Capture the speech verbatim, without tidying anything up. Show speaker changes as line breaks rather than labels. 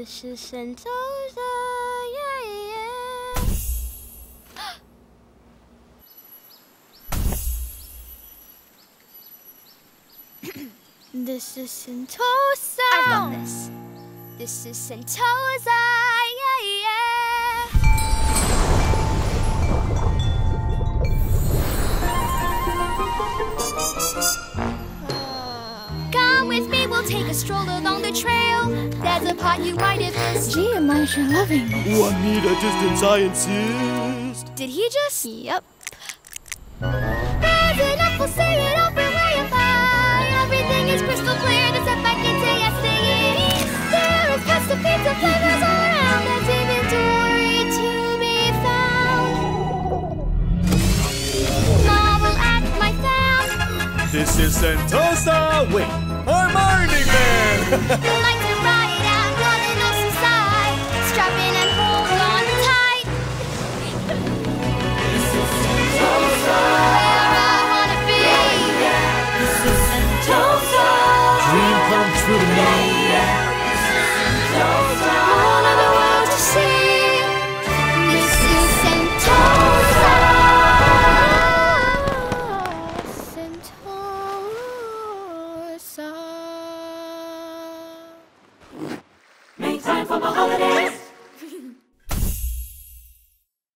This is Sentosa, yeah, yeah. This is Sentosa.
I've got this. This is Sentosa, yeah, yeah. Come with me, we'll take a stroll along the trail. There's a part you might have missed.
Gee, am I sure loving this.
Juanita just in sciences.
Did he just?
Yep.
There's enough, we'll say it over way up high. Everything is crystal clear to set back into yesterday. There is pasta, pizza, flavors all around. There's inventory to be found. Marvel at my sound.
This is Sentosa. Wait, I'm Ironing Man.
Like to ride out on an awesome side. Strap in and hold on tight. This is Sentosa. Where I wanna be.
This is Sentosa.
Dream come true to me.